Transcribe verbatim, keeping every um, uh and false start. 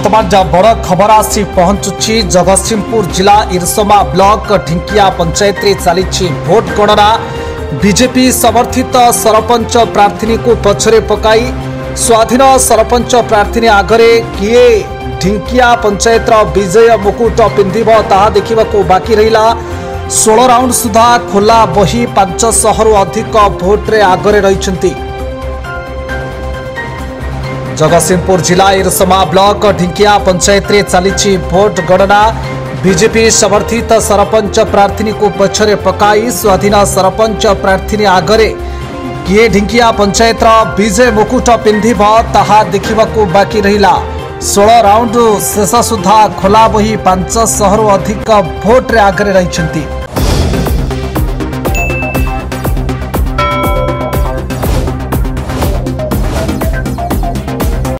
बर्तमान जहाँ बड़ खबर आसी पहुंचुची जगतसिंहपुर जिला इरसमा ब्लॉक ढिंकिया पंचायत रे चली भोट गणना। बीजेपी समर्थित सरपंच प्रार्थी को पछरे पकाई स्वाधीन सरपंच प्रार्थी आगरे किए ढिंकिया पंचायत विजय मुकुट पिंधिब ताहा देखा बाकी रहा। सोलह राउंड सुधा खोला बही पांच शहरु अधिक भोट्रे आगरे रही। जगतसिंहपुर जिला इरसमा ब्लॉक ढिंकिया पंचायत रे चली भोट गणना। बीजेपी समर्थित सरपंच प्रार्थी को पछरे पकाई स्वाधीन सरपंच प्रार्थी आगरे किए ढिंकिया पंचायत विजय मुकुट पिंधिब ताहा देखा बाकी रहा। सोलह राउंड शेष सुधा खोला बही पांच शहरु अधिक भोट्रे आगरे रही।